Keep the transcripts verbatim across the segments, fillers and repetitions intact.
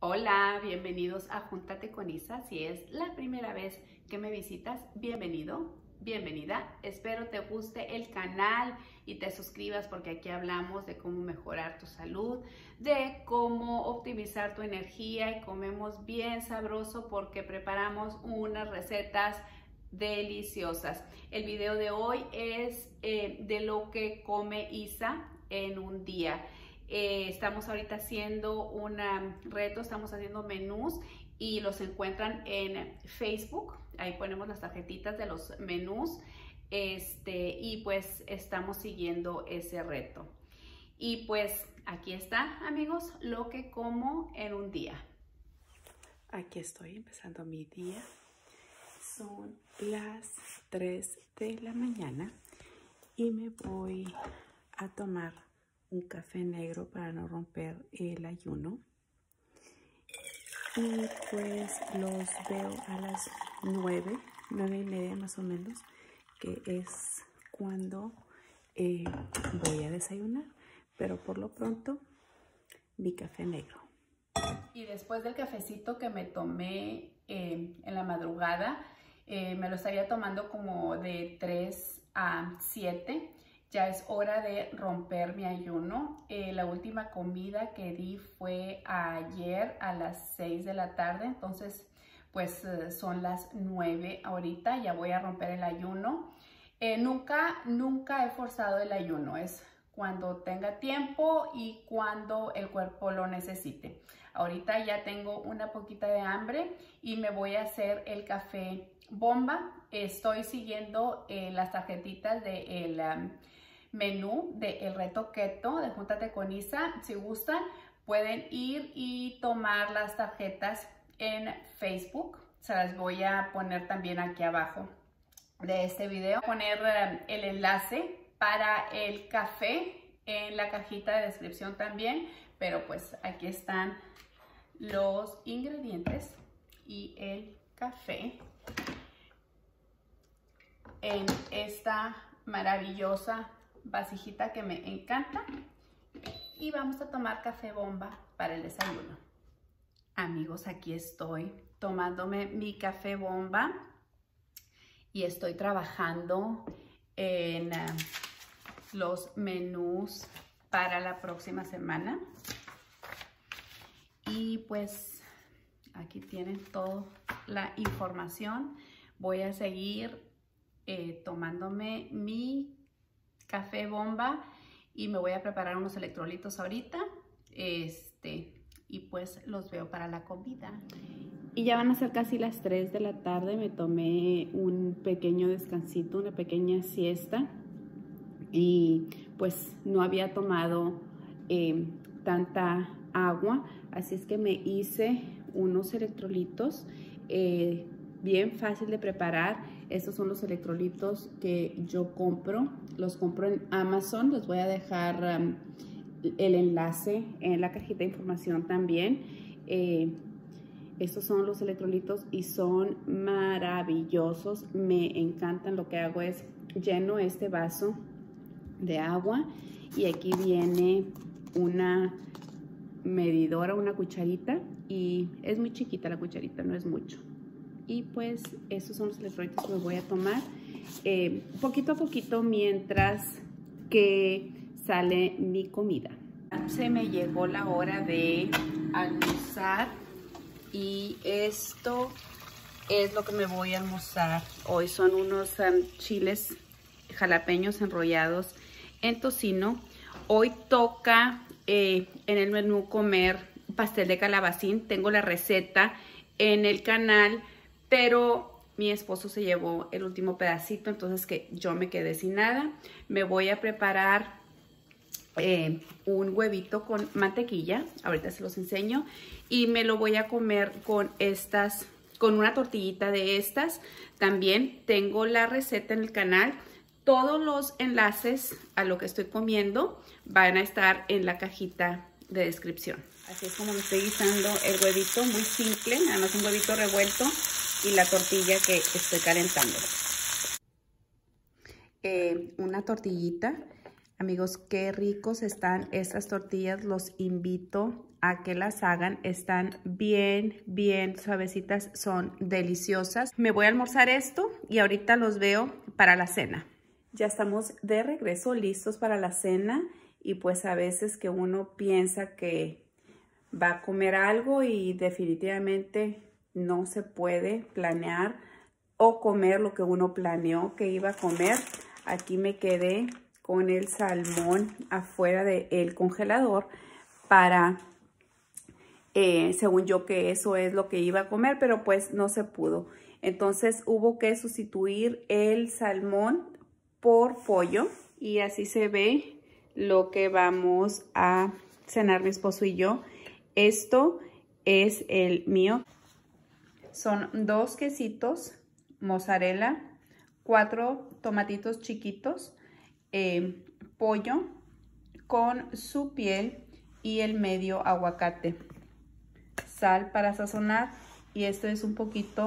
Hola, bienvenidos a Júntate con Isa. Si es la primera vez que me visitas, bienvenido, bienvenida. Espero te guste el canal y te suscribas porque aquí hablamos de cómo mejorar tu salud, de cómo optimizar tu energía y comemos bien sabroso porque preparamos unas recetas deliciosas. El video de hoy es eh, de lo que come Isa en un día. Eh, estamos ahorita haciendo un reto, estamos haciendo menús y los encuentran en Facebook. Ahí ponemos las tarjetitas de los menús este, y pues estamos siguiendo ese reto. Y pues aquí está, amigos, lo que como en un día. Aquí estoy empezando mi día. Son las tres de la mañana y me voy a tomar un café negro para no romper el ayuno. Y pues los veo a las nueve, nueve y media más o menos, que es cuando eh, voy a desayunar. Pero por lo pronto, mi café negro. Y después del cafecito que me tomé eh, en la madrugada, eh, me lo estaría tomando como de tres a siete. Ya es hora de romper mi ayuno. Eh, la última comida que di fue ayer a las seis de la tarde. Entonces, pues eh, son las nueve ahorita. Ya voy a romper el ayuno. Eh, nunca, nunca he forzado el ayuno. Es cuando tenga tiempo y cuando el cuerpo lo necesite. Ahorita ya tengo una poquita de hambre y me voy a hacer el café bomba. Estoy siguiendo eh, las tarjetitas de el... Um, menú de el reto keto de Júntate con Isa. Si gustan, pueden ir y tomar las tarjetas en Facebook. Se las voy a poner también aquí abajo de este video. Voy a poner el enlace para el café en la cajita de descripción también. Pero pues aquí están los ingredientes y el café en esta maravillosa vasijita que me encanta. Y vamos a tomar café bomba para el desayuno. Amigos, aquí estoy tomándome mi café bomba y estoy trabajando en uh, los menús para la próxima semana. Y pues aquí tienen toda la información. Voy a seguir eh, tomándome mi café bomba y me voy a preparar unos electrolitos ahorita este y pues los veo para la comida. Y ya van a ser casi las tres de la tarde. Me tomé un pequeño descansito, una pequeña siesta y pues no había tomado eh, tanta agua, así es que me hice unos electrolitos eh, bien fácil de preparar. Estos son los electrolitos que yo compro. Los compro en Amazon. Les voy a dejar um, el enlace en la cajita de información también. Eh, estos son los electrolitos y son maravillosos. Me encantan. Lo que hago es lleno este vaso de agua y aquí viene una medidora, una cucharita, y es muy chiquita la cucharita, no es mucho. Y pues esos son los electrolitos que me voy a tomar eh, poquito a poquito mientras que sale mi comida. Se me llegó la hora de almorzar y esto es lo que me voy a almorzar. Hoy son unos um, chiles jalapeños enrollados en tocino. Hoy toca eh, en el menú comer pastel de calabacín. Tengo la receta en el canal, pero mi esposo se llevó el último pedacito, entonces que yo me quedé sin nada. Me voy a preparar eh, un huevito con mantequilla, ahorita se los enseño, y me lo voy a comer con estas, con una tortillita de estas. También tengo la receta en el canal. Todos los enlaces a lo que estoy comiendo van a estar en la cajita de descripción. Así es como me estoy guisando el huevito, muy simple, nada más un huevito revuelto y la tortilla que estoy calentando. Eh, una tortillita. Amigos, qué ricos están estas tortillas. Los invito a que las hagan. Están bien, bien suavecitas, son deliciosas. Me voy a almorzar esto y ahorita los veo para la cena. Ya estamos de regreso, listos para la cena. Y pues a veces que uno piensa que va a comer algo y definitivamente no se puede planear o comer lo que uno planeó que iba a comer. Aquí me quedé con el salmón afuera del congelador para, eh, según yo, que eso es lo que iba a comer, pero pues no se pudo. Entonces hubo que sustituir el salmón por pollo y así se ve lo que vamos a cenar mi esposo y yo. Esto es el mío. Son dos quesitos, mozzarella, cuatro tomatitos chiquitos, eh, pollo con su piel y el medio aguacate, sal para sazonar, y esto es un poquito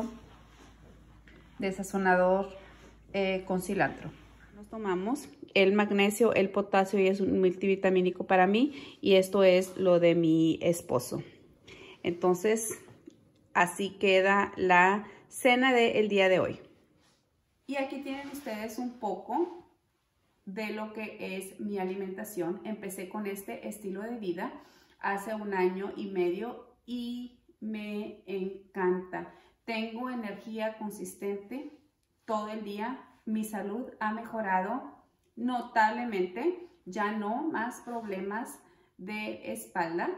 de sazonador eh, con cilantro. Nos tomamos el magnesio, el potasio y es un multivitamínico para mí, y esto es lo de mi esposo. Entonces así queda la cena del día de hoy. Y aquí tienen ustedes un poco de lo que es mi alimentación. Empecé con este estilo de vida hace un año y medio y me encanta. Tengo energía consistente todo el día. Mi salud ha mejorado notablemente. Ya no más problemas de espalda.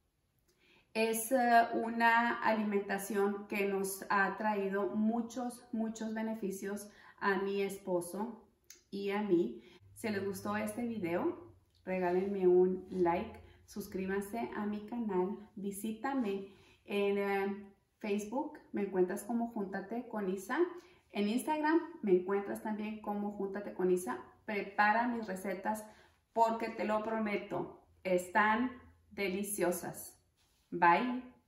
Es uh, una alimentación que nos ha traído muchos, muchos beneficios a mi esposo y a mí. Si les gustó este video, regálenme un like, suscríbanse a mi canal, visítame en uh, Facebook, me encuentras como Júntate con Isa. En Instagram me encuentras también como Júntate con Isa. Prepara mis recetas porque te lo prometo, están deliciosas. Bye.